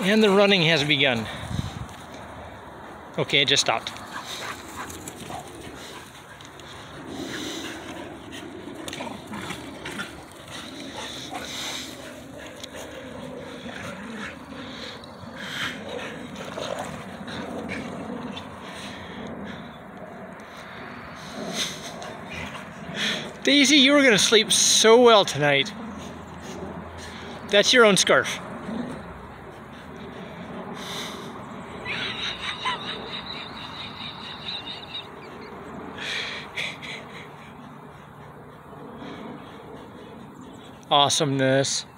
And the running has begun. Okay, it just stopped. Daisy, you were going to sleep so well tonight. That's your own scarf. Awesomeness.